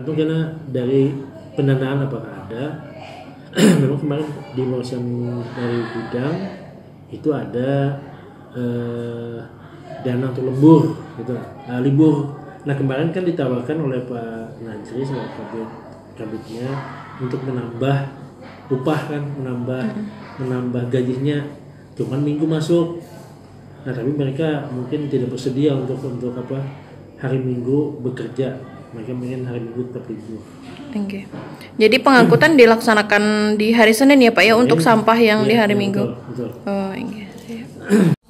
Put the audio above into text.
tergantung karena dari pendanaan apakah ada. Memang kemarin di urusan dari bidang itu ada dana untuk lembur gitu, libur. Nah kemarin kan ditawarkan oleh Pak Najri sama kabitnya untuk menambah upah kan, menambah gajinya, cuman minggu masuk. Nah tapi mereka mungkin tidak bersedia untuk apa hari Minggu bekerja, mereka ingin hari Minggu tetap libur. Okay. Jadi pengangkutan dilaksanakan di hari Senin ya Pak ya, untuk sampah yang di hari Minggu. Betul. Oh, iya.